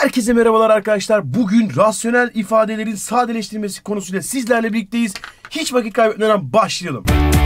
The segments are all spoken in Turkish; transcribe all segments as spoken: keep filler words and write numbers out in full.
Herkese merhabalar arkadaşlar. Bugün rasyonel ifadelerin sadeleştirilmesi konusuyla sizlerle birlikteyiz. Hiç vakit kaybetmeden başlayalım.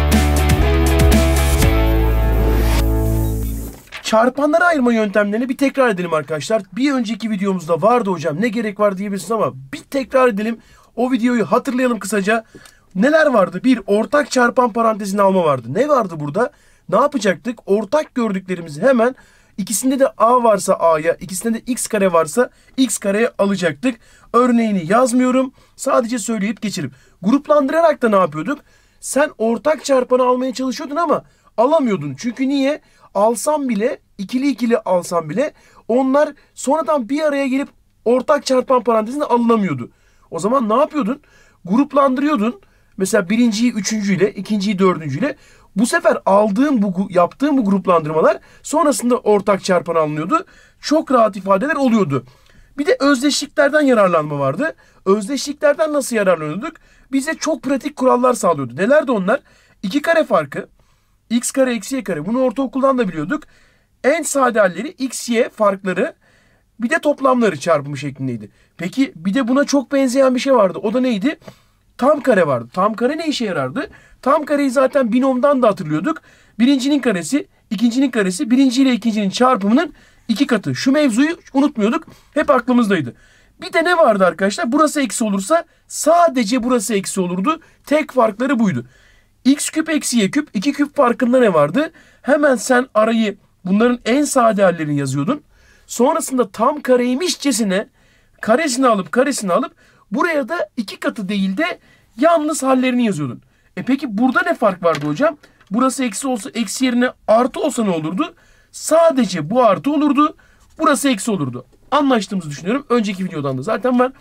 Çarpanlara ayırma yöntemlerini bir tekrar edelim arkadaşlar. Bir önceki videomuzda vardı hocam, ne gerek var diyebilirsiniz ama bir tekrar edelim. O videoyu hatırlayalım kısaca. Neler vardı? Bir, ortak çarpan parantezini alma vardı. Ne vardı burada? Ne yapacaktık? Ortak gördüklerimizi hemen ikisinde de a varsa a'ya, ikisinde de x kare varsa x kareye alacaktık. Örneğini yazmıyorum. Sadece söyleyip geçelim. Gruplandırarak da ne yapıyorduk? Sen ortak çarpanı almaya çalışıyordun ama alamıyordun. Çünkü niye? Alsam bile, ikili ikili alsam bile onlar sonradan bir araya gelip ortak çarpan parantezine alınamıyordu. O zaman ne yapıyordun? Gruplandırıyordun. Mesela birinciyi üçüncüyle, ikinciyi dördüncüyle. Bu sefer aldığın bu yaptığın bu gruplandırmalar sonrasında ortak çarpan alınıyordu. Çok rahat ifadeler oluyordu. Bir de özdeşliklerden yararlanma vardı. Özdeşliklerden nasıl yararlanıyorduk? Bize çok pratik kurallar sağlıyordu. Nelerdi onlar? iki kare farkı, x kare eksi y kare. Bunu ortaokuldan da biliyorduk. En sade halleri x y farkları, bir de toplamları çarpımı şeklindeydi. Peki bir de buna çok benzeyen bir şey vardı. O da neydi? Tam kare vardı. Tam kare ne işe yarardı? Tam kareyi zaten binomdan da hatırlıyorduk. Birincinin karesi, ikincinin karesi, birinci ile ikincinin çarpımının iki katı. Şu mevzuyu unutmuyorduk. Hep aklımızdaydı. Bir de ne vardı arkadaşlar? Burası eksi olursa sadece burası eksi olurdu. Tek farkları buydu. X küp eksi y küp. iki küp farkında ne vardı? Hemen sen arayı, bunların en sade hallerini yazıyordun. Sonrasında tam kareymişçesine karesini alıp karesini alıp buraya da iki katı değil de yalnız hallerini yazıyordun. E peki burada ne fark vardı hocam? Burası eksi olsa, eksi yerine artı olsa ne olurdu? Sadece bu artı olurdu. Burası eksi olurdu. Anlaştığımızı düşünüyorum. Önceki videodan da zaten var.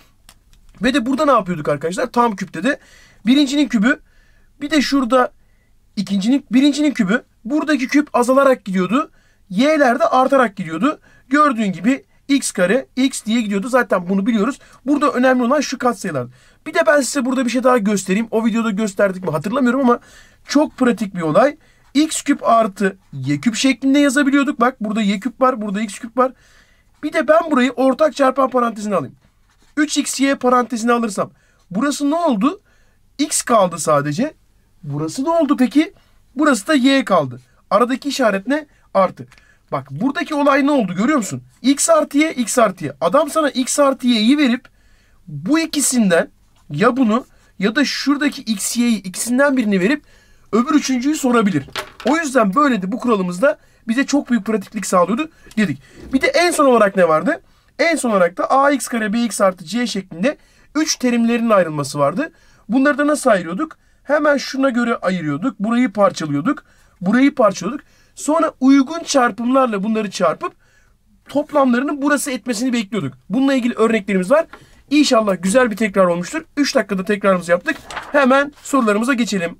Ve de burada ne yapıyorduk arkadaşlar? Tam küpte de birincinin kübü, bir de şurada ikincinin, birincinin kübü. Buradaki küp azalarak gidiyordu. Y'ler de artarak gidiyordu. Gördüğün gibi x kare x diye gidiyordu. Zaten bunu biliyoruz. Burada önemli olan şu katsayılar. Bir de ben size burada bir şey daha göstereyim. O videoda gösterdik mi hatırlamıyorum ama çok pratik bir olay. X küp artı y küp şeklinde yazabiliyorduk. Bak burada y küp var. Burada x küp var. Bir de ben burayı ortak çarpan parantezine alayım. üç x y parantezine alırsam burası ne oldu? X kaldı sadece. Burası ne oldu peki? Burası da y kaldı. Aradaki işaret ne? Artı. Bak buradaki olay ne oldu görüyor musun? X artı y, x artı y. Adam sana x artı y'yi verip bu ikisinden ya bunu ya da şuradaki x y'yi ikisinden birini verip öbür üçüncüyü sorabilir. O yüzden böyle de bu kuralımızda bize çok büyük pratiklik sağlıyordu dedik. Bir de en son olarak ne vardı? En son olarak da ax kare bx artı c şeklinde üç terimlerin ayrılması vardı. Bunları da nasıl ayırıyorduk? Hemen şuna göre ayırıyorduk. Burayı parçalıyorduk. Burayı parçalıyorduk. Sonra uygun çarpımlarla bunları çarpıp toplamlarının burası etmesini bekliyorduk. Bununla ilgili örneklerimiz var. İnşallah güzel bir tekrar olmuştur. üç dakikada tekrarımızı yaptık. Hemen sorularımıza geçelim.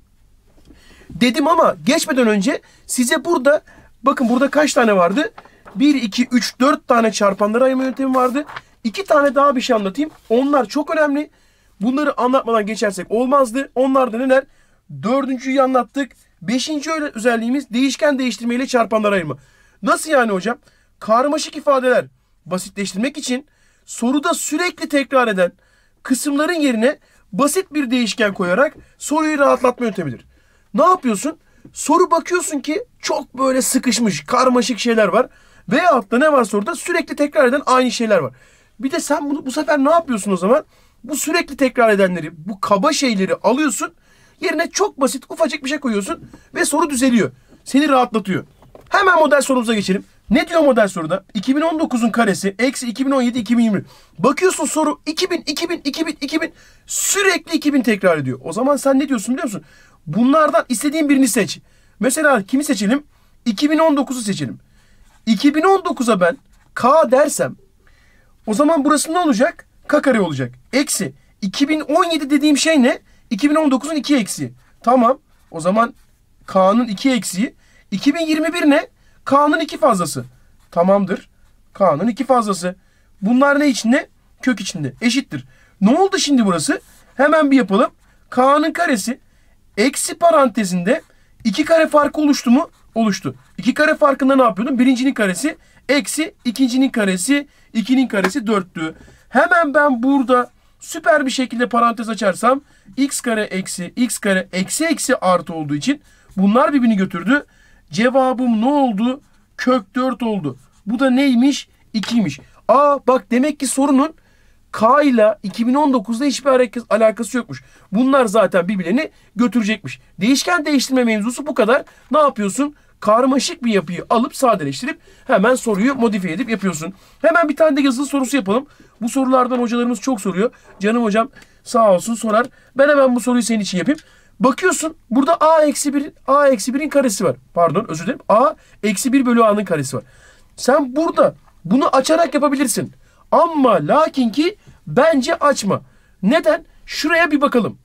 Dedim ama geçmeden önce size burada, bakın burada kaç tane vardı? bir, iki, üç, dört tane çarpanları ayırma yöntemi vardı. iki tane daha bir şey anlatayım. Onlar çok önemli. Bunları anlatmadan geçersek olmazdı. Onlar da neler? Dördüncüyü anlattık. Beşinci özelliğimiz değişken değiştirmeyle çarpanları ayırma. Nasıl yani hocam? Karmaşık ifadeler basitleştirmek için soruda sürekli tekrar eden kısımların yerine basit bir değişken koyarak soruyu rahatlatma yöntemidir. Ne yapıyorsun? Soru bakıyorsun ki çok böyle sıkışmış, karmaşık şeyler var. Veyahut da ne var soruda? Sürekli tekrar eden aynı şeyler var. Bir de sen bunu bu sefer ne yapıyorsun o zaman? Bu sürekli tekrar edenleri, bu kaba şeyleri alıyorsun. Yerine çok basit, ufacık bir şey koyuyorsun ve soru düzeliyor. Seni rahatlatıyor. Hemen model sorumuza geçelim. Ne diyor model soruda? iki bin on dokuzun karesi eksi iki bin on yedi iki bin yirmi. Bakıyorsun soru iki bin, iki bin, iki bin, iki bin. Sürekli iki bin tekrar ediyor. O zaman sen ne diyorsun biliyor musun? Bunlardan istediğin birini seç. Mesela kimi seçelim? iki bin on dokuzu seçelim. iki bin on dokuza ben k dersem o zaman burası ne olacak? K kare olacak. Eksi iki bin on yedi dediğim şey ne? iki bin on dokuzun iki eksiği. Tamam. O zaman k'nın iki eksiği. iki bin yirmi bir ne? K'nın iki fazlası. Tamamdır. K'nın iki fazlası. Bunlar ne içinde? Kök içinde. Eşittir. Ne oldu şimdi burası? Hemen bir yapalım. K'nın karesi eksi parantezinde iki kare farkı oluştu mu? Oluştu. iki kare farkında ne yapıyordum? Birincinin karesi eksi ikincinin karesi ikinin karesi dörttü. Hemen ben burada süper bir şekilde parantez açarsam x kare eksi x kare eksi eksi artı olduğu için bunlar birbirini götürdü. Cevabım ne oldu? Kök dört oldu. Bu da neymiş? ikiymiş. Aa bak, demek ki sorunun K ile iki bin on dokuzda hiçbir alakası yokmuş. Bunlar zaten birbirlerini götürecekmiş. Değişken değiştirme mevzusu bu kadar. Ne yapıyorsun? Karmaşık bir yapıyı alıp sadeleştirip hemen soruyu modifiye edip yapıyorsun. Hemen bir tane de yazılı sorusu yapalım. Bu sorulardan hocalarımız çok soruyor. Canım hocam sağ olsun sorar. Ben hemen bu soruyu senin için yapayım. Bakıyorsun burada a eksi bir, a eksi birin karesi var. Pardon, özür dilerim. A eksi bir bölü a'nın karesi var. Sen burada bunu açarak yapabilirsin. Ama lakin ki bence açma. Neden? Şuraya bir bakalım.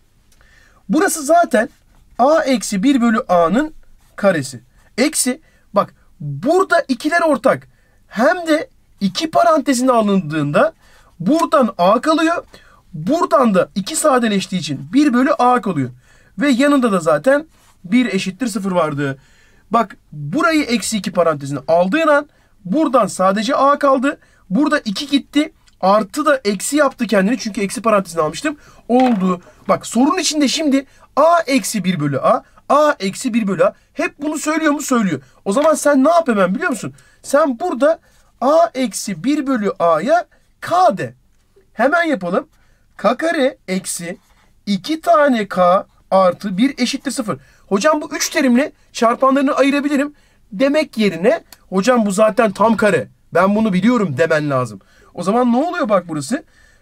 Burası zaten a eksi bir bölü a'nın karesi. Eksi, bak burada ikiler ortak. Hem de iki parantezine alındığında buradan a kalıyor. Buradan da iki sadeleştiği için bir bölü a kalıyor. Ve yanında da zaten bir eşittir sıfır vardı. Bak burayı eksi iki parantezine aldığın an buradan sadece a kaldı. Burada iki gitti. Artı da eksi yaptı kendini. Çünkü eksi parantezine almıştım. Oldu. Bak sorunun içinde şimdi a eksi bir bölü a. A eksi bir bölü a. Hep bunu söylüyor mu? Söylüyor. O zaman sen ne yap hemen biliyor musun? Sen burada a eksi bir bölü a'ya k de. Hemen yapalım. K kare eksi iki tane k artı bir eşittir sıfır. Hocam bu üç terimle çarpanlarını ayırabilirim demek yerine hocam bu zaten tam kare, ben bunu biliyorum demen lazım. O zaman ne oluyor bak burası?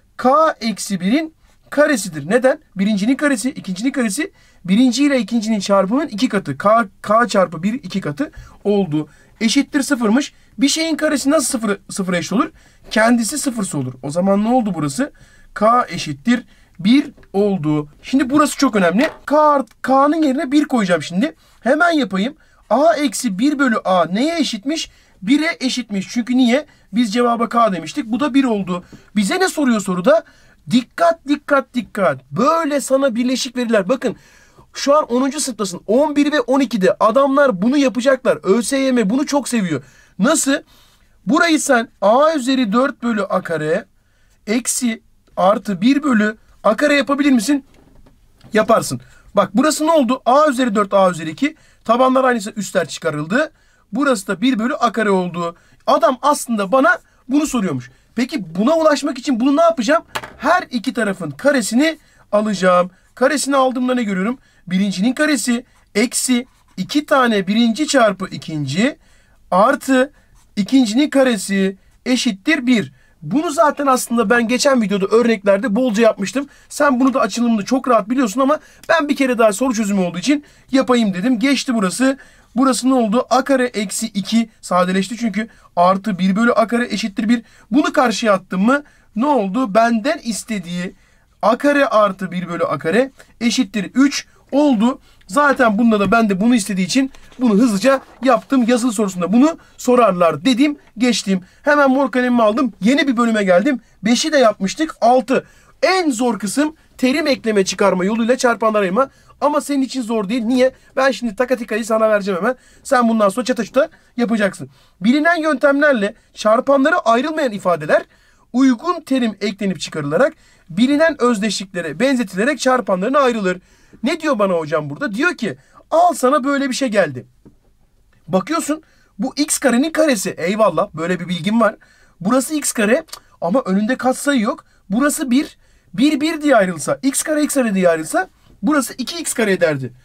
K eksi birin karesidir. Neden? Birincinin karesi, ikincinin karesi, birinci ile ikincinin çarpımının iki katı. K, K çarpı bir iki katı oldu. Eşittir sıfırmış. Bir şeyin karesi nasıl sıfır, sıfıra eşit olur? Kendisi sıfırsa olur. O zaman ne oldu burası? K eşittir bir oldu. Şimdi burası çok önemli. K, K'nın yerine bir koyacağım şimdi. Hemen yapayım. A eksi bir bölü a neye eşitmiş? bire eşitmiş. Çünkü niye? Biz cevaba K demiştik. Bu da bir oldu. Bize ne soruyor soruda? Dikkat dikkat dikkat. Böyle sana birleşik veriler. Bakın şu an onuncu sınıftasın. on bir ve on ikide adamlar bunu yapacaklar. ÖSYM bunu çok seviyor. Nasıl? Burayı sen a üzeri dört bölü a kare eksi artı bir bölü a kare yapabilir misin? Yaparsın. Bak burası ne oldu? A üzeri dört, a üzeri iki. Tabanlar aynısı, üstler çıkarıldı. Burası da bir bölü a kare oldu. Adam aslında bana bunu soruyormuş. Peki buna ulaşmak için bunu ne yapacağım? Her iki tarafın karesini alacağım. Karesini aldığımda ne görüyorum? Birincinin karesi eksi iki tane birinci çarpı ikinci artı ikincinin karesi eşittir bir. Bunu zaten aslında ben geçen videoda örneklerde bolca yapmıştım. Sen bunu da açılımını çok rahat biliyorsun ama ben bir kere daha soru çözümü olduğu için yapayım dedim. Geçti burası. Burası ne oldu? A kare eksi iki sadeleşti çünkü artı bir bölü a kare eşittir bir. Bunu karşıya attım mı ne oldu? Benden istediği a kare artı bir bölü a kare eşittir üç oldu. Zaten bunda da ben de bunu istediği için bunu hızlıca yaptım. Yazılı sorusunda bunu sorarlar dedim, geçtim. Hemen mor kalemimi aldım. Yeni bir bölüme geldim. beşi de yapmıştık. altı. En zor kısım terim ekleme çıkarma yoluyla çarpanlar ayırma. Ama senin için zor değil. Niye? Ben şimdi takatikayı sana vereceğim hemen. Sen bundan sonra çata çuta yapacaksın. Bilinen yöntemlerle çarpanları ayrılmayan ifadeler uygun terim eklenip çıkarılarak bilinen özdeşliklere benzetilerek çarpanlarına ayrılır. Ne diyor bana hocam burada? Diyor ki al sana böyle bir şey geldi. Bakıyorsun bu x karenin karesi. Eyvallah, böyle bir bilgim var. Burası x kare ama önünde katsayı yok. Burası bir. bir bir diye ayrılsa, x kare x kare diye ayrılsa burası iki x kare ederdi.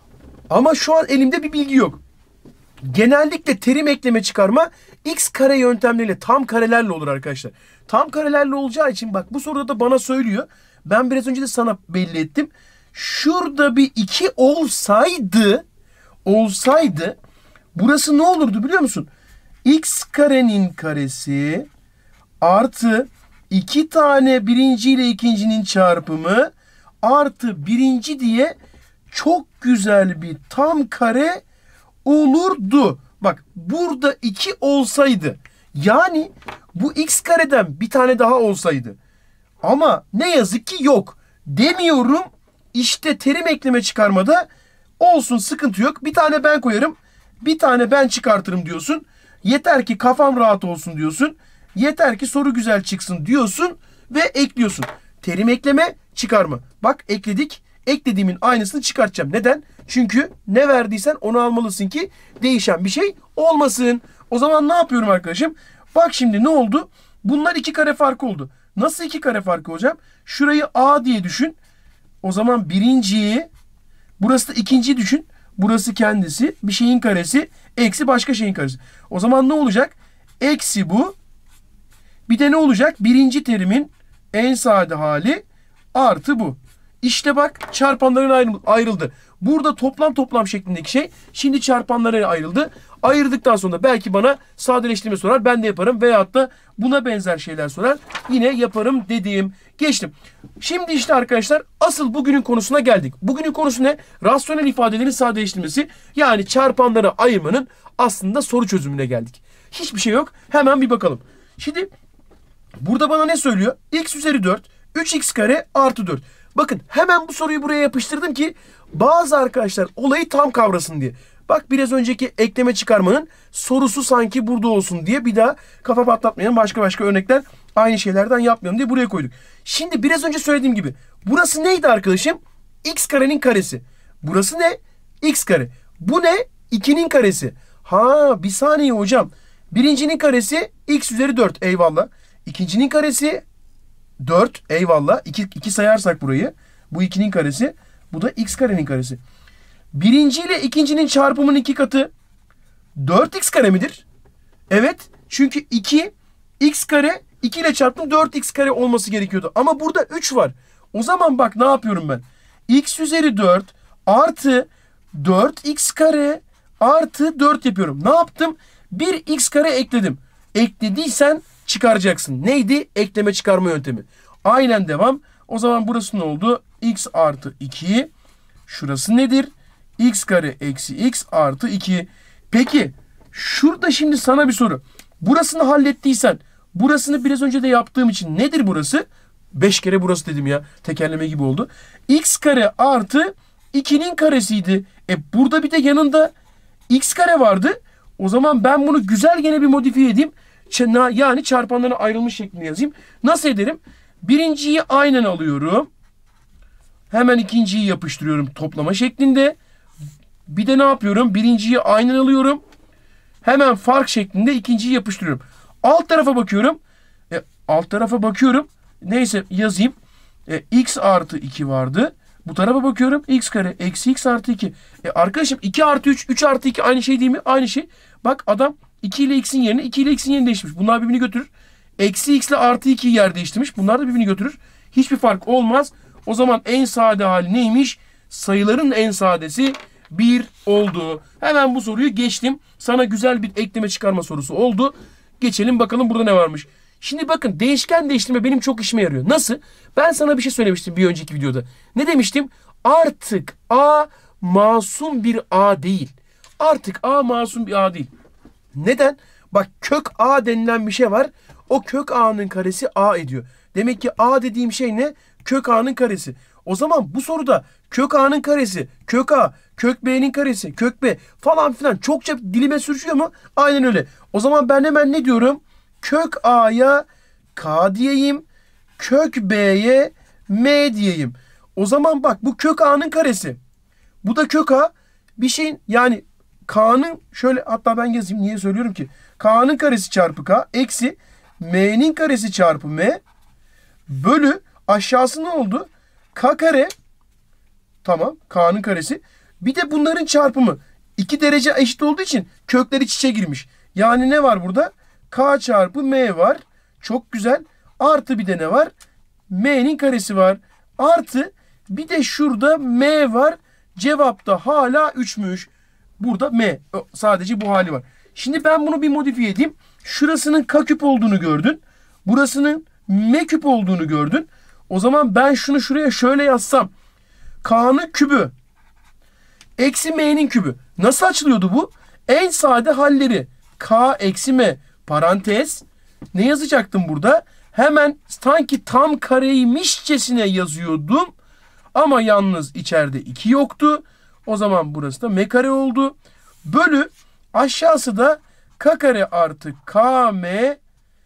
Ama şu an elimde bir bilgi yok. Genellikle terim ekleme çıkarma x kare yöntemleriyle, tam karelerle olur arkadaşlar. Tam karelerle olacağı için bak bu soruda da bana söylüyor. Ben biraz önce de sana belli ettim. Şurada bir iki olsaydı, olsaydı burası ne olurdu biliyor musun? X karenin karesi artı iki tane birinci ile ikincinin çarpımı artı birinci diye çok güzel bir tam kare olurdu. Bak burada iki olsaydı, yani bu x kareden bir tane daha olsaydı. Ama ne yazık ki yok. Demiyorum. İşte terim ekleme çıkarmada olsun, sıkıntı yok. Bir tane ben koyarım, bir tane ben çıkartırım diyorsun. Yeter ki kafam rahat olsun diyorsun. Yeter ki soru güzel çıksın diyorsun ve ekliyorsun. Terim ekleme, çıkarma. Bak ekledik. Eklediğimin aynısını çıkartacağım. Neden? Çünkü ne verdiysen onu almalısın ki değişen bir şey olmasın. O zaman ne yapıyorum arkadaşım? Bak şimdi ne oldu? Bunlar iki kare farkı oldu. Nasıl iki kare farkı hocam? Şurayı A diye düşün. O zaman birinciyi, burası da ikinciyi düşün. Burası kendisi bir şeyin karesi eksi başka şeyin karesi. O zaman ne olacak? Eksi bu. Bir de ne olacak? Birinci terimin en sade hali artı bu. İşte bak çarpanların ayrıldı. Burada toplam toplam şeklindeki şey şimdi çarpanlara ayrıldı. Ayırdıktan sonra belki bana sadeleştirme sorar. Ben de yaparım. Veyahut da buna benzer şeyler sorar. Yine yaparım dediğim. Geçtim. Şimdi işte arkadaşlar asıl bugünün konusuna geldik. Bugünün konusu ne? Rasyonel ifadelerin sadeleştirmesi. Yani çarpanlara ayırmanın aslında soru çözümüne geldik. Hiçbir şey yok. Hemen bir bakalım. Şimdi burada bana ne söylüyor? X üzeri dört. üç x kare artı dört. Bakın hemen bu soruyu buraya yapıştırdım ki bazı arkadaşlar olayı tam kavrasın diye. Bak biraz önceki ekleme çıkarmanın sorusu sanki burada olsun diye bir daha kafa patlatmayalım. Başka başka örnekler aynı şeylerden yapmayalım diye buraya koyduk. Şimdi biraz önce söylediğim gibi burası neydi arkadaşım? X karenin karesi. Burası ne? X kare. Bu ne? ikinin karesi. Ha bir saniye hocam. Birincinin karesi x üzeri dört. Eyvallah. İkincinin karesi dört. Eyvallah. iki, iki sayarsak burayı. Bu ikinin karesi. Bu da x karenin karesi. Birinci ile ikincinin çarpımının iki katı dört x kare midir? Evet. Çünkü iki x kare iki ile çarptım dört x kare olması gerekiyordu. Ama burada üç var. O zaman bak ne yapıyorum ben? X üzeri dört artı dört x kare artı dört yapıyorum. Ne yaptım? bir x kare ekledim. Eklediysen çıkaracaksın. Neydi? Ekleme çıkarma yöntemi. Aynen devam. O zaman burası ne oldu? X artı iki. Şurası nedir? X kare eksi x artı iki. Peki şurada şimdi sana bir soru. Burasını hallettiysen burasını biraz önce de yaptığım için nedir burası? beş kere burası dedim ya. Tekerleme gibi oldu. X kare artı ikinin karesiydi. E burada bir de yanında x kare vardı. O zaman ben bunu güzel gene bir modifiye edeyim. Yani çarpanlara ayrılmış şeklinde yazayım. Nasıl ederim? Birinciyi aynen alıyorum. Hemen ikinciyi yapıştırıyorum toplama şeklinde. Bir de ne yapıyorum? Birinciyi aynen alıyorum. Hemen fark şeklinde ikinciyi yapıştırıyorum. Alt tarafa bakıyorum. E, alt tarafa bakıyorum. Neyse yazayım. E, x artı iki vardı. Bu tarafa bakıyorum. X kare eksi x artı iki. E, arkadaşım iki artı üç, üç artı iki aynı şey değil mi? Aynı şey. Bak adam iki ile x'in yerine iki ile x'in yerini değiştirmiş. Bunlar birbirini götürür. Eksi x ile artı ikiyi yer değiştirmiş. Bunlar da birbirini götürür. Hiçbir fark olmaz. O zaman en sade hali neymiş? Sayıların en sadesi bir oldu. Hemen bu soruyu geçtim. Sana güzel bir ekleme çıkarma sorusu oldu. Geçelim bakalım burada ne varmış. Şimdi bakın değişken değiştirme benim çok işime yarıyor. Nasıl? Ben sana bir şey söylemiştim bir önceki videoda. Ne demiştim? Artık A masum bir A değil. Artık A masum bir A değil. Neden? Bak kök A denilen bir şey var. O kök A'nın karesi A ediyor. Demek ki A dediğim şey ne? Kök A'nın karesi. O zaman bu soruda kök A'nın karesi, kök A, kök B'nin karesi, kök B falan filan çokça dilime sürüşüyor mu? Aynen öyle. O zaman ben hemen ne diyorum? Kök A'ya K diyeyim. Kök B'ye M diyeyim. O zaman bak bu kök A'nın karesi. Bu da kök A. Bir şeyin yani K'nın şöyle hatta ben yazayım. Niye söylüyorum ki? K'nın karesi çarpı K eksi M'nin karesi çarpı M bölü aşağısı ne oldu? K kare tamam K'nın karesi. Bir de bunların çarpımı. iki derece eşit olduğu için kökleri iç içe girmiş. Yani ne var burada? K çarpı M var. Çok güzel. Artı bir de ne var? M'nin karesi var. Artı bir de şurada M var. Cevapta hala üçmüş. Burada M. Sadece bu hali var. Şimdi ben bunu bir modifiye edeyim. Şurasının K küp olduğunu gördün. Burasının M küp olduğunu gördün. O zaman ben şunu şuraya şöyle yazsam. K'nın kübü. Eksi M'nin kübü. Nasıl açılıyordu bu? En sade halleri. K eksi M parantez. Ne yazacaktım burada? Hemen sanki tam kareymişçesine yazıyordum. Ama yalnız içeride iki yoktu. O zaman burası da M kare oldu. Bölü aşağısı da K kare artı K M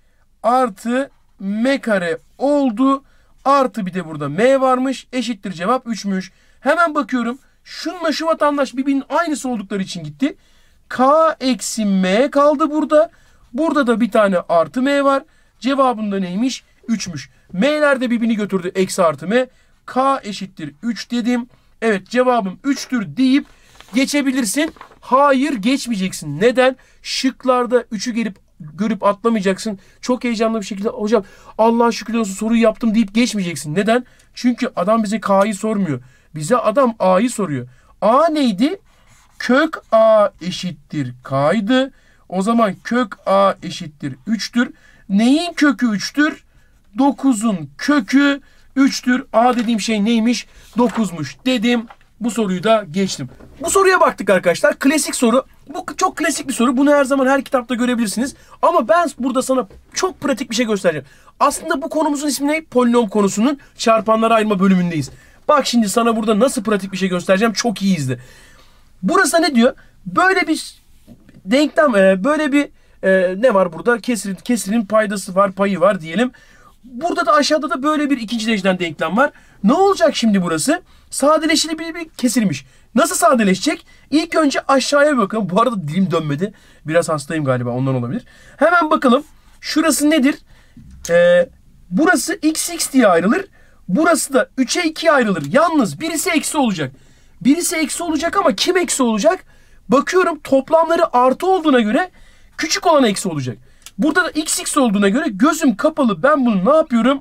artı m kare oldu. Artı bir de burada m varmış. Eşittir cevap üçmüş. Hemen bakıyorum. Şununla şu vatandaş birbirinin aynısı oldukları için gitti. K eksi m kaldı burada. Burada da bir tane artı m var. Cevabında neymiş? üçmüş. M'ler de birbirini götürdü. Eksi artı m. K eşittir üç dedim. Evet, cevabım üçtür deyip geçebilirsin. Hayır, geçmeyeceksin. Neden? Şıklarda üçü gelip görüp atlamayacaksın. Çok heyecanlı bir şekilde hocam Allah'a şükürler olsun soruyu yaptım deyip geçmeyeceksin. Neden? Çünkü adam bize K'yı sormuyor. Bize adam A'yı soruyor. A neydi? Kök A eşittir K'ydı. O zaman kök A eşittir üçtür. Neyin kökü üçtür? dokuzun kökü üçtür. A dediğim şey neymiş? dokuzmuş dedim. Bu soruyu da geçtim. Bu soruya baktık arkadaşlar. Klasik soru. Bu çok klasik bir soru. Bunu her zaman her kitapta görebilirsiniz. Ama ben burada sana çok pratik bir şey göstereceğim. Aslında bu konumuzun ismi ne? Polinom konusunun çarpanlara ayırma bölümündeyiz. Bak şimdi sana burada nasıl pratik bir şey göstereceğim. Çok iyi izle. Burası ne diyor? Böyle bir denklem, böyle bir ne var burada? Kesrin, kesrin paydası var, payı var diyelim. Burada da aşağıda da böyle bir ikinci dereceden denklem var. Ne olacak şimdi burası? Sadeleştirebilir bir kesilmiş. Nasıl sadeleşecek? İlk önce aşağıya bakalım. Bu arada dilim dönmedi. Biraz hastayım galiba, ondan olabilir. Hemen bakalım. Şurası nedir? Ee, burası x x diye ayrılır. Burası da üçe ikiye ayrılır. Yalnız birisi eksi olacak. Birisi eksi olacak ama kim eksi olacak? Bakıyorum toplamları artı olduğuna göre küçük olan eksi olacak. Burada da x x olduğuna göre gözüm kapalı ben bunu ne yapıyorum?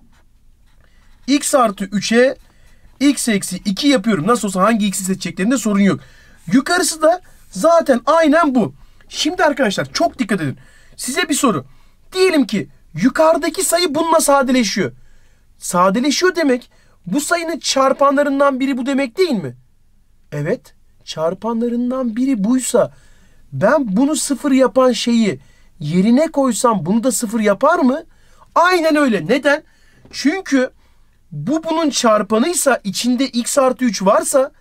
X artı üçe x eksi iki yapıyorum. Nasıl olsa hangi x'i seçeceklerinde sorun yok. Yukarısı da zaten aynen bu. Şimdi arkadaşlar çok dikkat edin. Size bir soru. Diyelim ki yukarıdaki sayı bununla sadeleşiyor. Sadeleşiyor demek bu sayının çarpanlarından biri bu demek değil mi? Evet. Çarpanlarından biri buysa ben bunu sıfır yapan şeyi yerine koysam bunu da sıfır yapar mı? Aynen öyle. Neden? Çünkü bu bunun çarpanıysa içinde x artı üç varsa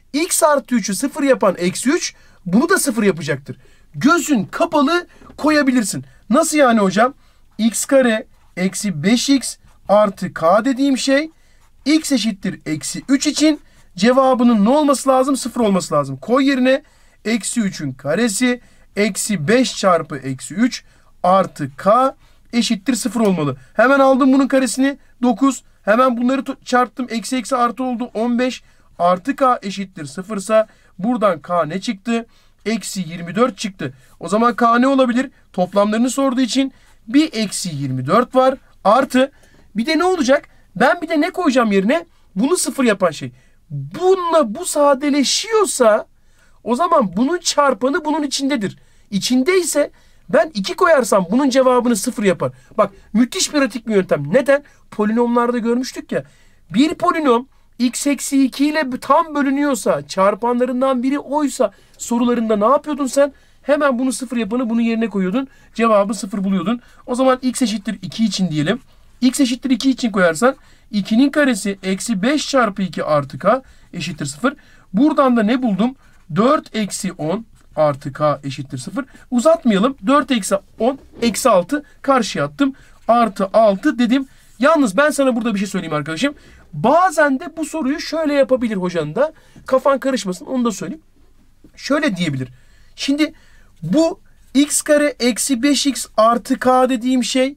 x artı üçü sıfır yapan eksi üç bunu da sıfır yapacaktır. Gözün kapalı koyabilirsin. Nasıl yani hocam? X kare eksi beş x artı k dediğim şey x eşittir eksi üç için cevabının ne olması lazım? sıfır olması lazım. Koy yerine eksi üçün karesi eksi beş çarpı eksi üç artı k eşittir sıfır olmalı. Hemen aldım bunun karesini dokuz. Hemen bunları çarptım. Eksi eksi artı oldu on beş. Artı k eşittir sıfır ise buradan k ne çıktı? Eksi yirmi dört çıktı. O zaman k ne olabilir? Toplamlarını sorduğu için bir eksi yirmi dört var. Artı bir de ne olacak? Ben bir de ne koyacağım yerine? Bunu sıfır yapan şey. Bununla bu sadeleşiyorsa o zaman bunun çarpanı bunun içindedir. İçindeyse ben iki koyarsam bunun cevabını sıfır yapar. Bak müthiş pratik bir yöntem. Neden? Polinomlarda görmüştük ya. Bir polinom x eksi iki ile tam bölünüyorsa çarpanlarından biri oysa sorularında ne yapıyordun sen? Hemen bunu sıfır yapanı bunun yerine koyuyordun. Cevabı sıfır buluyordun. O zaman x eşittir iki için diyelim. X eşittir iki için koyarsan ikinin karesi eksi beş çarpı iki artı k eşittir sıfır. Buradan da ne buldum? dört eksi on artı k eşittir sıfır. Uzatmayalım. dört eksi on eksi altı karşıya attım. Artı altı dedim. Yalnız ben sana burada bir şey söyleyeyim arkadaşım. Bazen de bu soruyu şöyle yapabilir hocan da. Kafan karışmasın onu da söyleyeyim. Şöyle diyebilir. Şimdi bu x kare eksi beş x artı k dediğim şey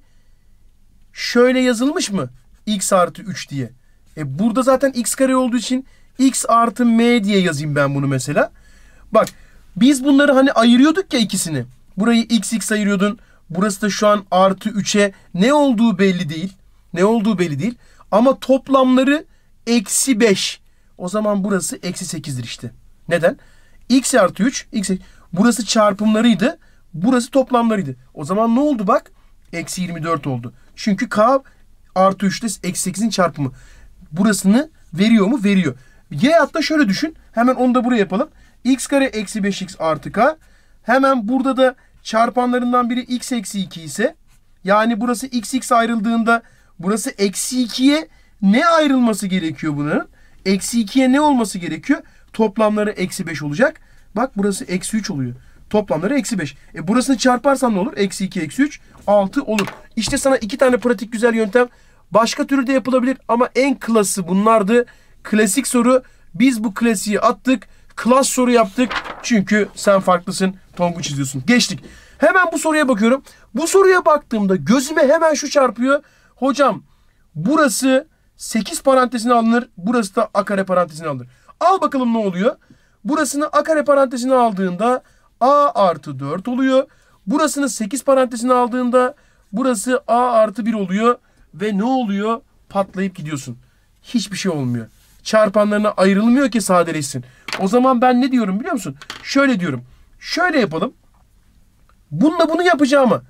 şöyle yazılmış mı? X artı üç diye. E burada zaten x kare olduğu için x artı m diye yazayım ben bunu mesela. Bak biz bunları hani ayırıyorduk ya ikisini. Burayı x x ayırıyordun. Burası da şu an artı üçe ne olduğu belli değil. Ne olduğu belli değil. Ama toplamları eksi beş. O zaman burası eksi sekizdir işte. Neden? X artı üç. X, burası çarpımlarıydı. Burası toplamlarıydı. O zaman ne oldu bak? Eksi yirmi dört oldu. Çünkü k artı üç ile eksi sekizin çarpımı. Burasını veriyor mu? Veriyor. Y hatta şöyle düşün. Hemen onu da buraya yapalım. X kare eksi beş x artı k. Hemen burada da çarpanlarından biri x eksi iki ise yani burası x x ayrıldığında burası eksi ikiye ne ayrılması gerekiyor bunların? Eksi ikiye ne olması gerekiyor? Toplamları eksi beş olacak. Bak burası eksi üç oluyor. Toplamları eksi beş. E burasını çarparsam ne olur? Eksi iki, eksi üç, altı olur. İşte sana iki tane pratik güzel yöntem. Başka türlü de yapılabilir ama en klası bunlardı. Klasik soru. Biz bu klasiği attık. Klas soru yaptık. Çünkü sen farklısın. Tonguç çiziyorsun. Geçtik. Hemen bu soruya bakıyorum. Bu soruya baktığımda gözüme hemen şu çarpıyor. Hocam burası sekiz parantezine alınır. Burası da a kare parantezine alınır. Al bakalım ne oluyor? Burasını a kare parantezine aldığında a artı dört oluyor. Burasını sekiz parantezine aldığında burası a artı bir oluyor. Ve ne oluyor? Patlayıp gidiyorsun. Hiçbir şey olmuyor. Çarpanlarına ayrılmıyor ki sadeleşsin. O zaman ben ne diyorum biliyor musun? Şöyle diyorum. Şöyle yapalım. Bununla bunu yapacağıma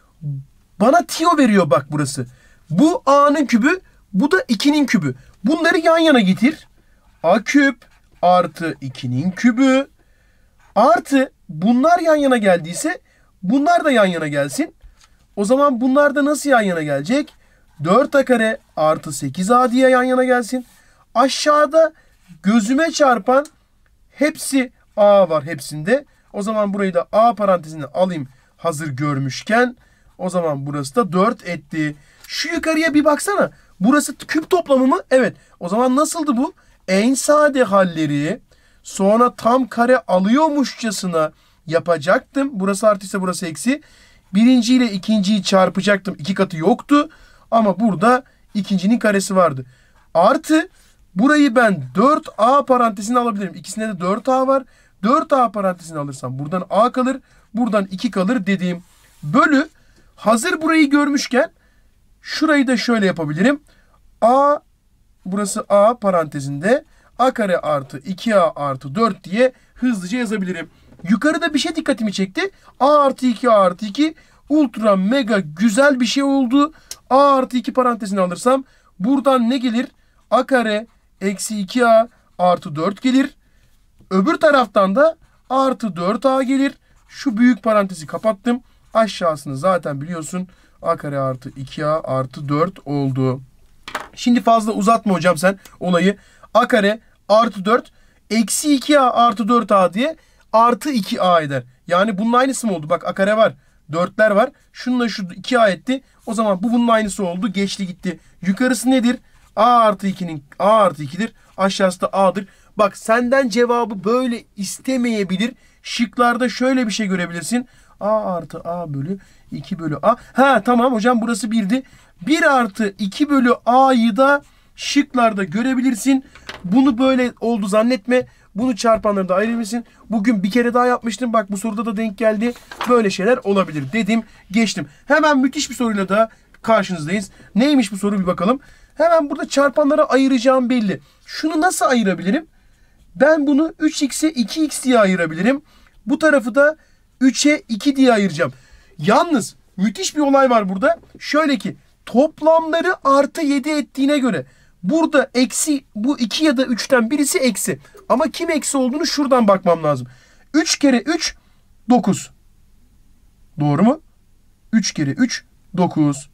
bana tiyo veriyor bak burası. Bu a'nın kübü, bu da ikinin kübü. Bunları yan yana getir. A küp artı ikinin kübü artı bunlar yan yana geldiyse bunlar da yan yana gelsin. O zaman bunlar da nasıl yan yana gelecek? dört a kare artı sekiz a diye yan yana gelsin. Aşağıda gözüme çarpan hepsi a var hepsinde. O zaman burayı da a parantezine alayım hazır görmüşken. O zaman burası da dört etti. Şu yukarıya bir baksana. Burası küp toplamı mı? Evet. O zaman nasıldı bu? En sade halleri sonra tam kare alıyormuşçasına yapacaktım. Burası artıysa burası eksi. Birinci ile ikinciyi çarpacaktım. İki katı yoktu. Ama burada ikincinin karesi vardı. Artı burayı ben dört a parantezine alabilirim. İkisinde de dört a var. dört a parantezine alırsam buradan a kalır. Buradan iki kalır dediğim bölü. Hazır burayı görmüşken şurayı da şöyle yapabilirim. A burası a parantezinde a kare artı iki a artı dört diye hızlıca yazabilirim. Yukarıda bir şey dikkatimi çekti. A artı iki a artı iki ultra mega güzel bir şey oldu. A artı iki parantezini alırsam buradan ne gelir? A kare eksi iki a artı dört gelir. Öbür taraftan da artı dört a gelir. Şu büyük parantezi kapattım. Aşağısını zaten biliyorsun. A kare artı iki a artı dört oldu. Şimdi fazla uzatma hocam sen olayı. A kare artı dört eksi iki a artı dört a diye artı iki a eder. Yani bunun aynısı mı oldu? Bak a kare var. dörtler var. Şununla şu iki a etti. O zaman bu bunun aynısı oldu. Geçti gitti. Yukarısı nedir? A artı ikinin a artı ikidir. Aşağısı da a'dır. Bak senden cevabı böyle istemeyebilir. Şıklarda şöyle bir şey görebilirsin. A artı a bölü iki bölü a. Ha tamam hocam burası birdi. bir artı iki bölü a'yı da şıklarda görebilirsin. Bunu böyle oldu zannetme. Bunu çarpanları da ayırmışsın. Bugün bir kere daha yapmıştım. Bak bu soruda da denk geldi. Böyle şeyler olabilir dedim. Geçtim. Hemen müthiş bir soruyla da karşınızdayız. Neymiş bu soru bir bakalım. Hemen burada çarpanlara ayıracağım belli. Şunu nasıl ayırabilirim? Ben bunu üç x'e iki x diye ayırabilirim. Bu tarafı da üçe iki diye ayıracağım. Yalnız müthiş bir olay var burada. Şöyle ki toplamları artı yedi ettiğine göre burada eksi bu iki ya da üçten birisi eksi. Ama kim eksi olduğunu şuradan bakmam lazım. üç kere üç dokuz. Doğru mu? üç kere üç dokuz.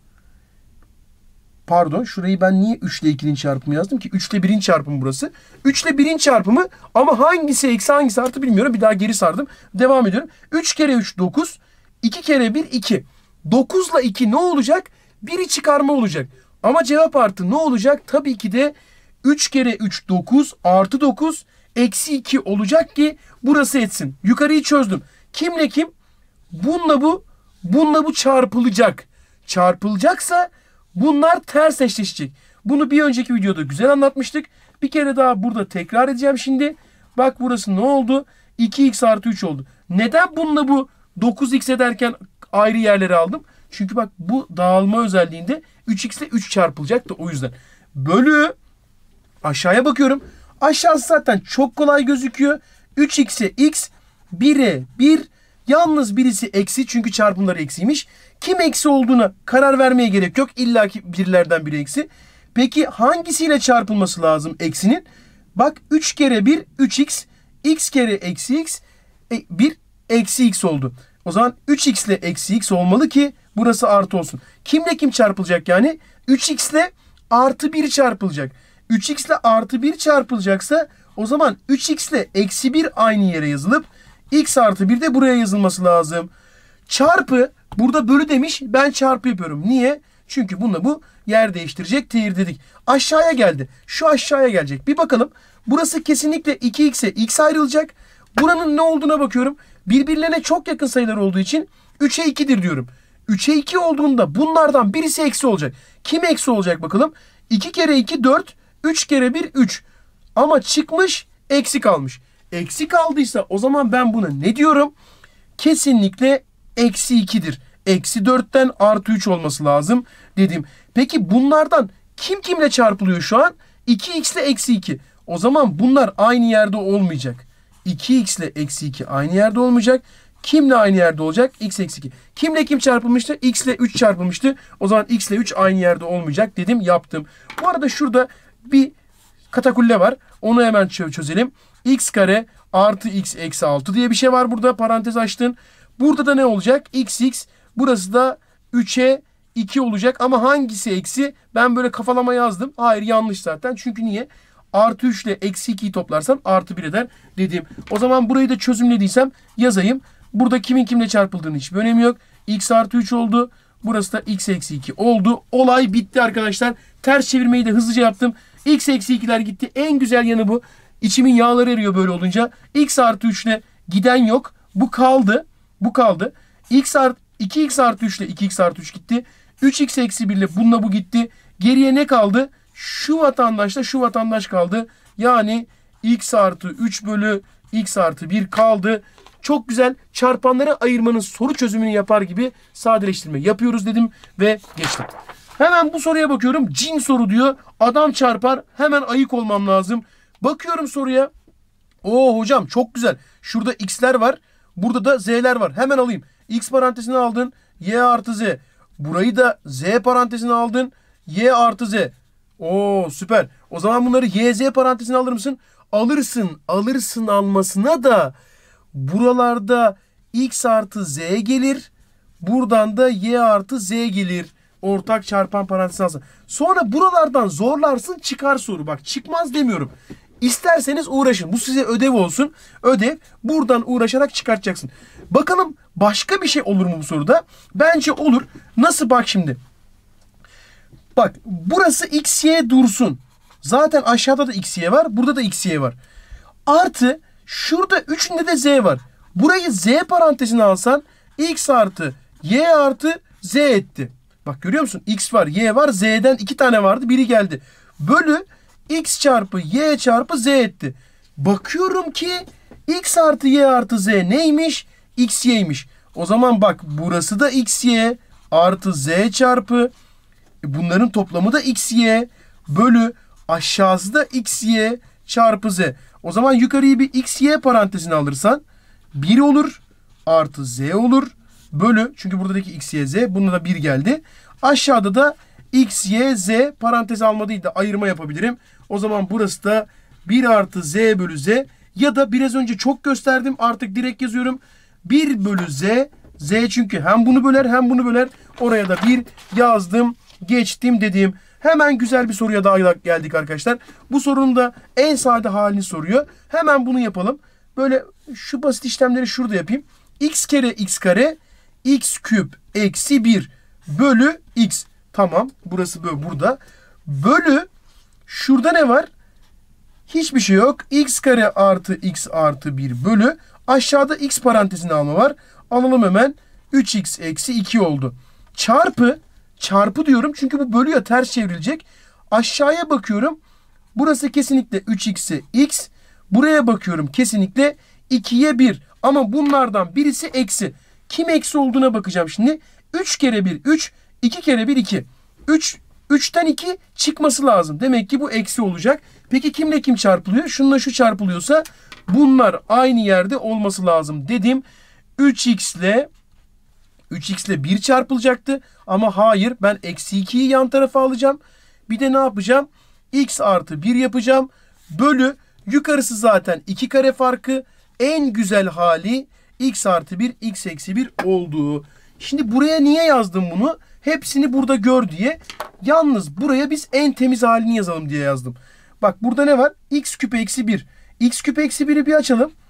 Pardon şurayı ben niye üç ile ikinin çarpımı yazdım ki? üç ile birin çarpımı burası. üç ile birin çarpımı ama hangisi eksi hangisi artı bilmiyorum. Bir daha geri sardım. Devam ediyorum. üç kere üç dokuz. iki kere bir iki. dokuz ile iki ne olacak? biri çıkarma olacak. Ama cevap artı ne olacak? Tabii ki de üç kere üç dokuz artı dokuz eksi iki olacak ki burası etsin. Yukarıyı çözdüm. Kimle kim? Bununla bu. Bununla bu çarpılacak. Çarpılacaksa bunlar ters eşleşecek. Bunu bir önceki videoda güzel anlatmıştık. Bir kere daha burada tekrar edeceğim şimdi. Bak burası ne oldu? iki x artı üç oldu. Neden bununla bu dokuz x ederken ayrı yerlere aldım? Çünkü bak bu dağılma özelliğinde üç x ile üç çarpılacak da o yüzden. Bölü aşağıya bakıyorum. Aşağısı zaten çok kolay gözüküyor. üç x'e x, bire bir. Yalnız birisi eksi çünkü çarpımları eksiymiş. Kim eksi olduğuna karar vermeye gerek yok. İlla ki birlerden biri eksi. Peki hangisiyle çarpılması lazım eksinin? Bak üç kere bir üç x. X kere eksi x. bir eksi x oldu. O zaman üç x ile eksi x olmalı ki burası artı olsun. Kimle kim çarpılacak yani? üç x ile artı bir çarpılacak. üç x ile artı bir çarpılacaksa o zaman üç x ile eksi bir aynı yere yazılıp X artı bir de buraya yazılması lazım. Çarpı, burada bölü demiş. Ben çarpı yapıyorum. Niye? Çünkü bununla bu yer değiştirecek. Tehir dedik. Aşağıya geldi. Şu aşağıya gelecek. Bir bakalım. Burası kesinlikle iki x'e x ayrılacak. Buranın ne olduğuna bakıyorum. Birbirlerine çok yakın sayılar olduğu için üçe ikidir diyorum. üçe iki olduğunda bunlardan birisi eksi olacak. Kim eksi olacak bakalım. iki kere iki dört. üç kere bir üç. Ama çıkmış eksi kalmış. Eksi kaldıysa o zaman ben buna ne diyorum? Kesinlikle eksi ikidir. Eksi dörtten artı üç olması lazım dedim. Peki bunlardan kim kimle çarpılıyor şu an? iki x ile eksi iki. O zaman bunlar aynı yerde olmayacak. iki x ile eksi iki aynı yerde olmayacak. Kimle aynı yerde olacak? X eksi iki. Kimle kim çarpılmıştı? X ile üç çarpılmıştı. O zaman x ile üç aynı yerde olmayacak dedim, yaptım. Bu arada şurada bir katakulle var. Onu hemen çözelim. X kare artı x eksi altı diye bir şey var burada. Parantez açtın. Burada da ne olacak? Xx. Burası da üçe iki olacak. Ama hangisi eksi? Ben böyle kafalama yazdım. Hayır, yanlış zaten. Çünkü niye? Artı üç ile eksi ikiyi toplarsan artı bir eder dedim. O zaman burayı da çözümlediysem yazayım. Burada kimin kimle çarpıldığının hiçbir önemi yok. X artı üç oldu. Burası da x eksi iki oldu. Olay bitti arkadaşlar. Ters çevirmeyi de hızlıca yaptım. X eksi ikiler gitti. En güzel yanı bu. İçimin yağları eriyor böyle olunca. X artı üç ile giden yok. Bu kaldı. Bu kaldı. X artı iki x artı üç ile iki x artı üç gitti. üç x eksi bir ile bununla bu gitti. Geriye ne kaldı? Şu vatandaşla şu vatandaş kaldı. Yani x artı üç bölü x artı bir kaldı. Çok güzel, çarpanlara ayırmanın soru çözümünü yapar gibi sadeleştirme yapıyoruz dedim ve geçtim. Hemen bu soruya bakıyorum. Cin soru diyor. Adam çarpar. Hemen ayık olmam lazım. Bakıyorum soruya. Oo hocam çok güzel. Şurada x'ler var. Burada da z'ler var. Hemen alayım. X parantezine aldın. Y artı z. Burayı da z parantezine aldın. Y artı z. Oo süper. O zaman bunları y z parantezine alır mısın? Alırsın. Alırsın almasına da buralarda x artı z gelir. Buradan da y artı z gelir. Ortak çarpan parantezine alsın. Sonra buralardan zorlarsın, çıkar soru. Bak çıkmaz demiyorum. İsterseniz uğraşın. Bu size ödev olsun. Ödev. Buradan uğraşarak çıkartacaksın. Bakalım başka bir şey olur mu bu soruda? Bence olur. Nasıl bak şimdi. Bak burası x y dursun. Zaten aşağıda da x y var. Burada da x y var. Artı şurada üçünde de z var. Burayı z parantezine alsan x artı y artı z etti. Bak görüyor musun? X var, y var. Z'den iki tane vardı. Biri geldi. Bölü x çarpı y çarpı z etti. Bakıyorum ki x artı y artı z neymiş? Xy'ymiş. O zaman bak burası da xy artı z çarpı bunların toplamı da xy bölü aşağısı da xy çarpı z. O zaman yukarıyı bir xy parantezine alırsan bir olur artı z olur bölü, çünkü buradaki xy z, bunda da bir geldi. Aşağıda da xy z parantez alma değil de ayırma yapabilirim. O zaman burası da bir artı z bölü z, ya da biraz önce çok gösterdim artık direkt yazıyorum. bir bölü z. Z çünkü hem bunu böler hem bunu böler. Oraya da bir yazdım. Geçtim dediğim. Hemen güzel bir soruya daha geldik arkadaşlar. Bu sorunun da en sade halini soruyor. Hemen bunu yapalım. Böyle şu basit işlemleri şurada yapayım. X kere x kare x küp eksi bir bölü x. Tamam. Burası böyle burada. Bölü şurada ne var? Hiçbir şey yok. X kare artı x artı bir bölü. Aşağıda x parantezine alma var. Alalım hemen. üç x eksi iki oldu. Çarpı. Çarpı diyorum çünkü bu bölüyor, ters çevrilecek. Aşağıya bakıyorum. Burası kesinlikle üç x'e x. Buraya bakıyorum kesinlikle ikiye bir. Ama bunlardan birisi eksi. Kim eksi olduğuna bakacağım şimdi. üç kere bir üç. iki kere bir iki. üç. üçten iki çıkması lazım. Demek ki bu eksi olacak. Peki kimle kim çarpılıyor? Şununla şu çarpılıyorsa bunlar aynı yerde olması lazım dedim. üç x ile üç x ile bir çarpılacaktı. Ama hayır, ben eksi ikiyi yan tarafa alacağım. Bir de ne yapacağım? X artı bir yapacağım. Bölü yukarısı zaten iki kare farkı. En güzel hali x artı bir x eksi bir oldu. Şimdi buraya niye yazdım bunu? Hepsini burada gör diye. Yalnız buraya biz en temiz halini yazalım diye yazdım. Bak burada ne var? X küp eksi bir. X küp eksi biri bir açalım.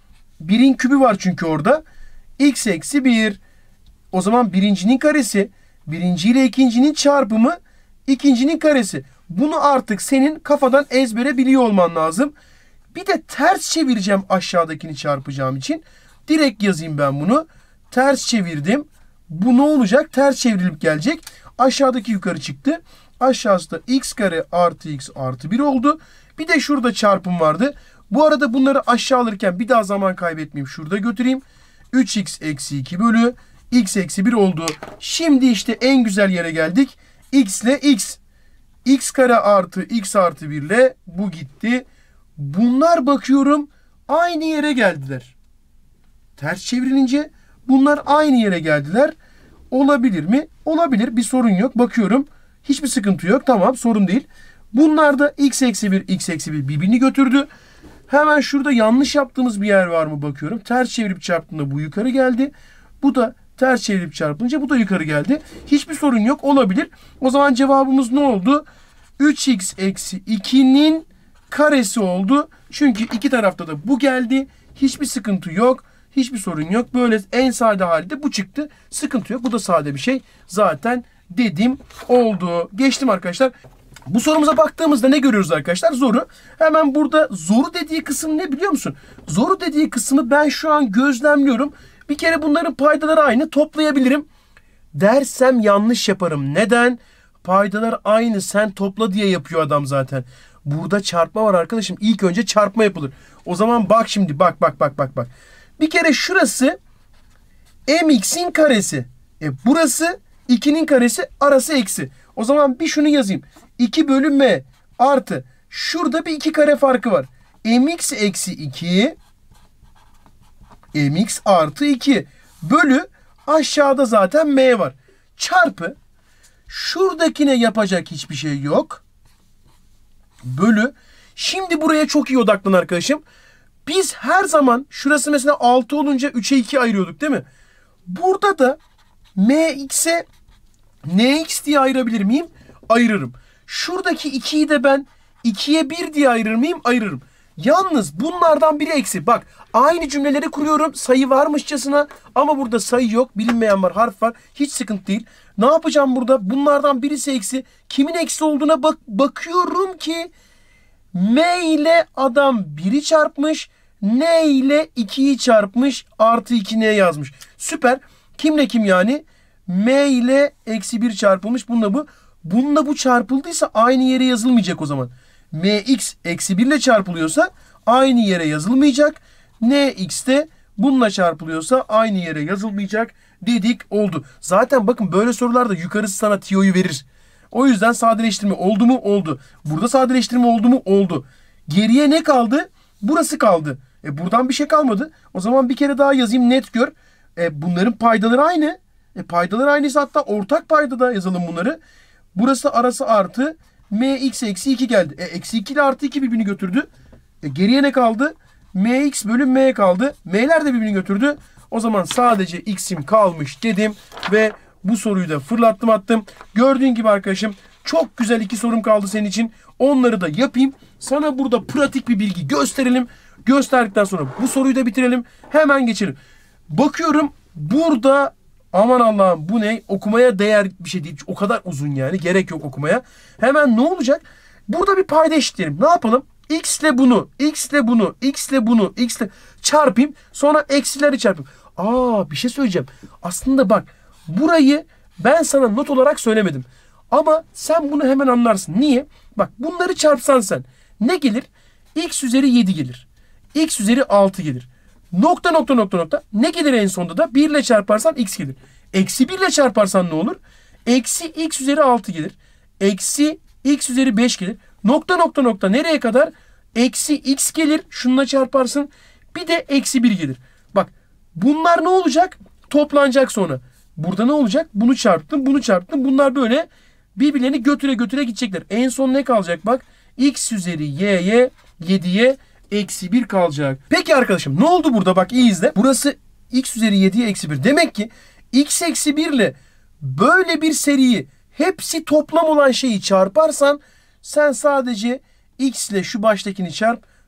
birin kübü var çünkü orada. X eksi bir. O zaman birincinin karesi. Birinci ile ikincinin çarpımı ikincinin karesi. Bunu artık senin kafadan ezbere biliyor olman lazım. Bir de ters çevireceğim aşağıdakini çarpacağım için. Direkt yazayım ben bunu. Ters çevirdim. Bu ne olacak? Ters çevrilip gelecek. Aşağıdaki yukarı çıktı. Aşağısı da x kare artı x artı bir oldu. Bir de şurada çarpım vardı. Bu arada bunları aşağı alırken bir daha zaman kaybetmeyeyim. Şurada götüreyim. üç x eksi iki bölü x eksi bir oldu. Şimdi işte en güzel yere geldik. X ile x. X kare artı x artı bir ile bu gitti. Bunlar bakıyorum aynı yere geldiler. Ters çevrilince bunlar aynı yere geldiler. Olabilir mi? Olabilir. Bir sorun yok. Bakıyorum. Hiçbir sıkıntı yok. Tamam, sorun değil. Bunlar da x eksi bir, x eksi bir birbirini götürdü. Hemen şurada yanlış yaptığımız bir yer var mı bakıyorum. Ters çevirip çarptığında bu yukarı geldi. Bu da ters çevirip çarpınca bu da yukarı geldi. Hiçbir sorun yok. Olabilir. O zaman cevabımız ne oldu? üç x eksi iki'nin karesi oldu. Çünkü iki tarafta da bu geldi. Hiçbir sıkıntı yok. Hiçbir sorun yok. Böyle en sade halde bu çıktı. Sıkıntı yok. Bu da sade bir şey. Zaten dedim oldu. Geçtim arkadaşlar. Bu sorumuza baktığımızda ne görüyoruz arkadaşlar? Zoru. Hemen burada zoru dediği kısım ne biliyor musun? Zoru dediği kısmı ben şu an gözlemliyorum. Bir kere bunların paydaları aynı. Toplayabilirim. Dersem yanlış yaparım. Neden? Paydalar aynı. Sen topla diye yapıyor adam zaten. Burada çarpma var arkadaşım. İlk önce çarpma yapılır. O zaman bak şimdi. Bak bak bak bak bak. Bir kere şurası mx'in karesi. E burası iki'nin karesi, arası eksi. O zaman bir şunu yazayım. iki bölü m artı. Şurada bir iki kare farkı var. Mx eksi iki. Mx artı iki. Bölü aşağıda zaten m var. Çarpı. Şuradakine yapacak hiçbir şey yok. Bölü. Şimdi buraya çok iyi odaklan arkadaşım. Biz her zaman şurası mesela altı olunca üçe iki ayırıyorduk değil mi? Burada da mx'e nx diye ayırabilir miyim? Ayırırım. Şuradaki iki'yi de ben iki'ye bir diye ayırır mıyım? Ayırırım. Yalnız bunlardan biri eksi. Bak aynı cümleleri kuruyorum sayı varmışçasına ama burada sayı yok. Bilinmeyen var, harf var. Hiç sıkıntı değil. Ne yapacağım burada? Bunlardan birisi eksi. Kimin eksi olduğuna bak bakıyorum ki m ile adam biri çarpmış. N ile iki'yi çarpmış. Artı iki n yazmış. Süper. Kimle kim yani? M ile eksi bir çarpılmış. Bununla bu. Bununla bu çarpıldıysa aynı yere yazılmayacak o zaman. Mx eksi bir ile çarpılıyorsa aynı yere yazılmayacak. Nx de bununla çarpılıyorsa aynı yere yazılmayacak dedik oldu. Zaten bakın böyle sorularda yukarısı sana tiyoyu verir. O yüzden sadeleştirme oldu mu? Oldu. Burada sadeleştirme oldu mu? Oldu. Geriye ne kaldı? Burası kaldı. E buradan bir şey kalmadı. O zaman bir kere daha yazayım, net gör. E bunların paydaları aynı. E paydaları aynıysa hatta ortak paydada yazalım bunları. Burası arası artı. Mx eksi iki geldi. E eksi iki ile artı iki birbirini götürdü. E geriye ne kaldı? Mx bölü m kaldı. M'ler de birbirini götürdü. O zaman sadece x'im kalmış dedim. Ve bu soruyu da fırlattım attım. Gördüğün gibi arkadaşım çok güzel iki sorum kaldı senin için. Onları da yapayım. Sana burada pratik bir bilgi gösterelim. Gösterdikten sonra bu soruyu da bitirelim. Hemen geçelim. Bakıyorum burada aman Allah'ım bu ne? Okumaya değer bir şey değil. O kadar uzun yani. Gerek yok okumaya. Hemen ne olacak? Burada bir payda eşitleyelim. Ne yapalım? X ile bunu, X ile bunu, X ile bunu, X ile çarpayım. Sonra eksileri çarpayım. Aa bir şey söyleyeceğim. Aslında bak burayı ben sana not olarak söylemedim. Ama sen bunu hemen anlarsın. Niye? Bak bunları çarpsan sen ne gelir? X üzeri yedi gelir. X üzeri altı gelir. Nokta nokta nokta nokta. Ne gelir en sonunda da? bir ile çarparsan x gelir. Eksi bir ile çarparsan ne olur? Eksi x üzeri altı gelir. Eksi x üzeri beş gelir. Nokta nokta nokta nereye kadar? Eksi x gelir. Şununla çarparsın. Bir de eksi bir gelir. Bak bunlar ne olacak? Toplanacak sonra. Burada ne olacak? Bunu çarptım, bunu çarptım. Bunlar böyle birbirlerini götüre götüre gidecekler. En son ne kalacak bak? X üzeri y'ye yediye eksi bir kalacak. Peki arkadaşım ne oldu burada? Bak iyi izle. Burası x üzeri yediye eksi bir. Demek ki x eksi bir ile böyle bir seriyi hepsi toplam olan şeyi çarparsan sen sadece x ile şu baştakini çarp.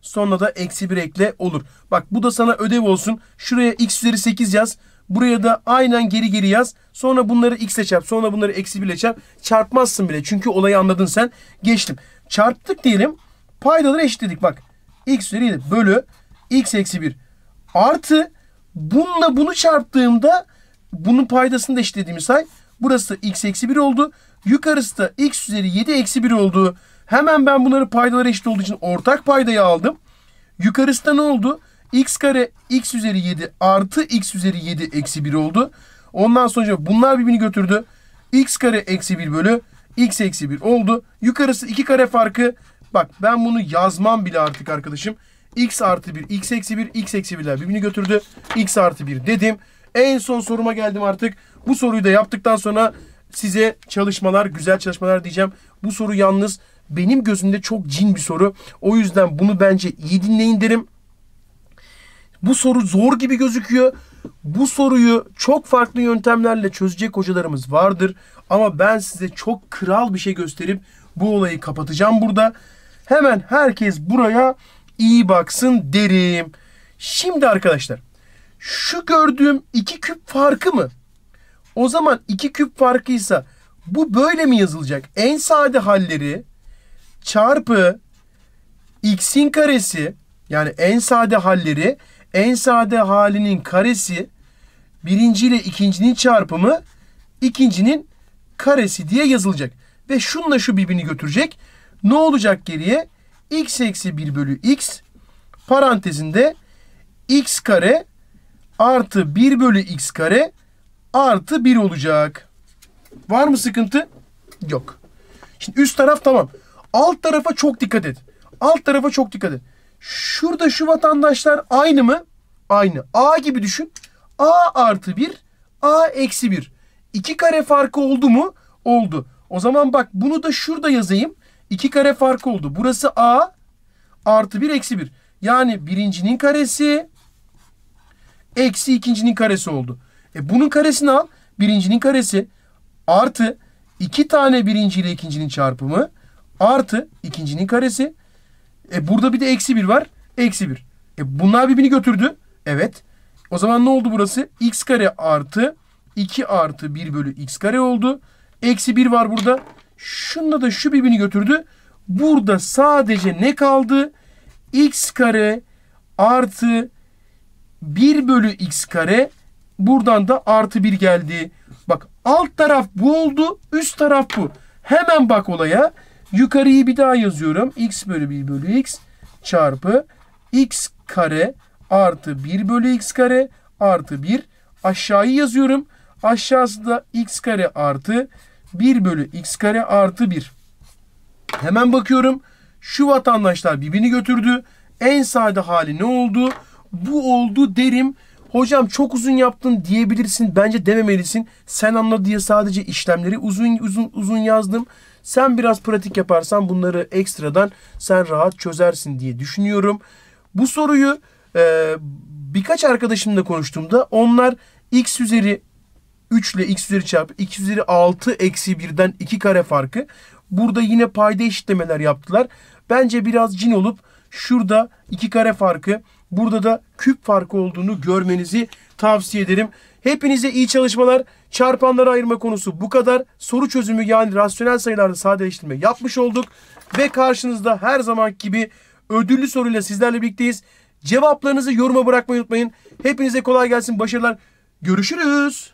Sonra da eksi bir ekle olur. Bak bu da sana ödev olsun. Şuraya x üzeri sekiz yaz. Buraya da aynen geri geri yaz. Sonra bunları x ile çarp. Sonra bunları eksi bir ile çarp. Çarpmazsın bile. Çünkü olayı anladın sen. Geçtim. Çarptık diyelim. Paydaları eşitledik bak. X üzeri yedi bölü x eksi bir. Artı bununla bunu çarptığımda bunun paydasını da eşitlediğimi say. Burası x eksi bir oldu. Yukarısı da x üzeri yedi eksi bir oldu. Hemen ben bunları paydaları eşit olduğu için ortak paydayı aldım. Yukarısı da ne oldu? X kare x üzeri yedi artı x üzeri yedi eksi bir oldu. Ondan sonra bunlar birbirini götürdü. X kare eksi bir bölü x eksi bir oldu. Yukarısı iki kare farkı. Bak ben bunu yazmam bile artık arkadaşım. X artı bir, x eksi bir, x eksi birler birbirini götürdü. X artı bir dedim. En son soruma geldim artık. Bu soruyu da yaptıktan sonra size çalışmalar, güzel çalışmalar diyeceğim. Bu soru yalnız benim gözümde çok cin bir soru. O yüzden bunu bence iyi dinleyin derim. Bu soru zor gibi gözüküyor. Bu soruyu çok farklı yöntemlerle çözecek hocalarımız vardır. Ama ben size çok kral bir şey gösterip bu olayı kapatacağım burada. Hemen herkes buraya iyi baksın derim. Şimdi arkadaşlar şu gördüğüm iki küp farkı mı? O zaman iki küp farkıysa bu böyle mi yazılacak? En sade halleri çarpı x'in karesi, yani en sade halleri, en sade halinin karesi, birinci ile ikincinin çarpımı, ikincinin karesi diye yazılacak. Ve şununla şu birbirini götürecek. Ne olacak geriye? X eksi bir bölü x parantezinde x kare artı bir bölü x kare artı bir olacak. Var mı sıkıntı? Yok. Şimdi üst taraf tamam. Alt tarafa çok dikkat et. Alt tarafa çok dikkat et. Şurada şu vatandaşlar aynı mı? Aynı. A gibi düşün. A artı bir, A eksi bir. İki kare farkı oldu mu? Oldu. O zaman bak bunu da şurada yazayım. İki kare farkı oldu. Burası A artı bir eksi bir. Yani birincinin karesi eksi ikincinin karesi oldu. E bunun karesini al. Birincinin karesi artı iki tane birinci ile ikincinin çarpımı artı ikincinin karesi. E burada bir de eksi bir var. Eksi bir. E bunlar birbirini götürdü. Evet. O zaman ne oldu burası? X kare artı iki artı bir bölü x kare oldu. Eksi bir var burada. Şununla da şu birbirini götürdü. Burada sadece ne kaldı? X kare artı bir bölü x kare. Buradan da artı bir geldi. Bak alt taraf bu oldu. Üst taraf bu. Hemen bak olaya. Yukarıyı bir daha yazıyorum. X bölü bir bölü x çarpı x kare artı bir bölü x kare artı bir. Aşağıyı yazıyorum. Aşağısı da x kare artı bir bölü x kare artı bir. Hemen bakıyorum. Şu vatandaşlar birbirini götürdü. En sade hali ne oldu? Bu oldu derim. Hocam çok uzun yaptın diyebilirsin. Bence dememelisin. Sen anla diye sadece işlemleri uzun uzun uzun yazdım. Sen biraz pratik yaparsan bunları ekstradan sen rahat çözersin diye düşünüyorum. Bu soruyu e, birkaç arkadaşımla konuştuğumda onlar x üzeri üç ile x üzeri çarpı x üzeri altı eksi birden iki kare farkı. Burada yine payda eşitlemeler yaptılar. Bence biraz cin olup şurada iki kare farkı, burada da küp farkı olduğunu görmenizi tavsiye ederim. Hepinize iyi çalışmalar. Çarpanları ayırma konusu bu kadar. Soru çözümü yani rasyonel sayılarda sadeleştirme yapmış olduk. Ve karşınızda her zaman gibi ödüllü soruyla sizlerle birlikteyiz. Cevaplarınızı yoruma bırakmayı unutmayın. Hepinize kolay gelsin, başarılar. Görüşürüz.